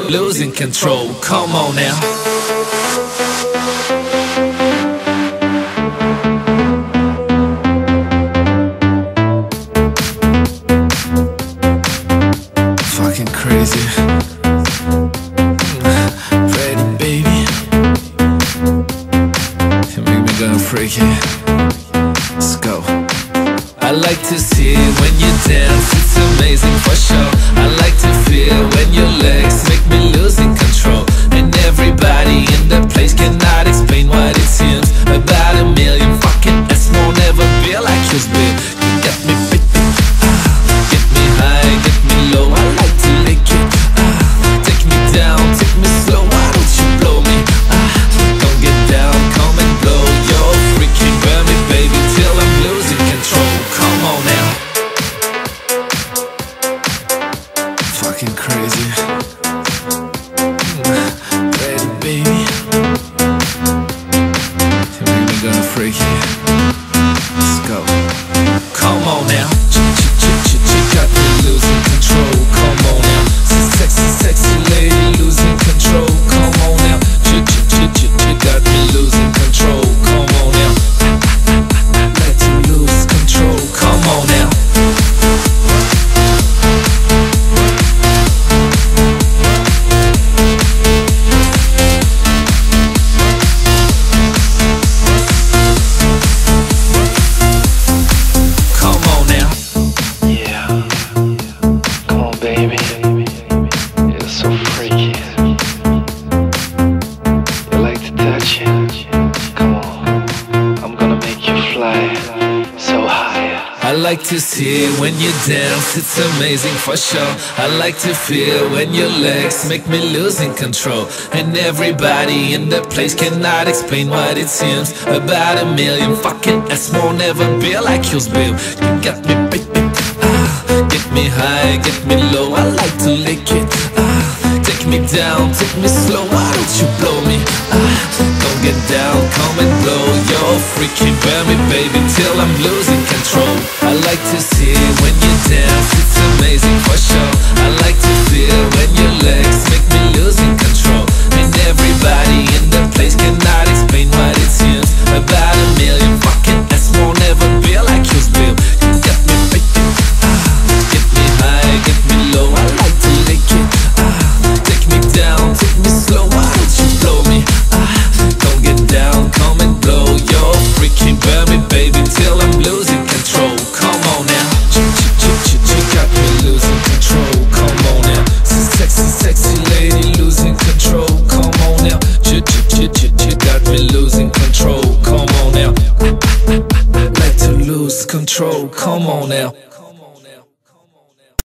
losing control. Come on now. Fucking crazy. Ready, baby? You make me go freaky. Let's go. I like to see it when you dance, it's amazing for sure. I like to feel when your legs make me losing control. And everybody in the place cannot explain what it seems. About a million fucking S won't ever be like yours, babe. You got me baby, get me high, get me low. I like to lick it, take me down, take me slow. Why don't you blow me? Don't get down, come and blow. You're freaking burn me, baby, till I'm losing control. Come on now. Fucking crazy. Ready, baby? You make me go freaky. Let's go. Come on now. Got me losing control. Come on now. Sexy, sexy lady losing control. Come on now. Got me losing control. Come on now. Let you lose control. Come on now. Come on now. Yeah, come on, baby. You're so freaky. You like to touch it? Come on, I'm gonna make you fly so high. I like to see it when you dance, it's amazing for sure. I like to feel when your legs make me losing control. And everybody in the place cannot explain what it seems. About a million fucking S won't ever be like yours, babe. You got me baby, get me high, get me low. I like to lick it, take me down, take me slow. Why don't you blow me? Don't get down, come and blow. You're freaking burn me, baby, till I'm losing control. I like to see it when you dance, it's amazing for sure. I like to feel when your legs make me losing control. And everybody in the place cannot explain what it seems. About a million fucking S won't ever be like yours, babe. You got me baby, get me high, get me low. I like to lick it, take me down, take me slow. Why don't you blow me? Don't get down, come and blow. You're freaking burn me, baby, till I'm losing control. Come on now. Got me losing control. Come on now. Sexy, sexy lady losing control. Come on now. Got me losing control. Come on now. Like to lose control. Come on now.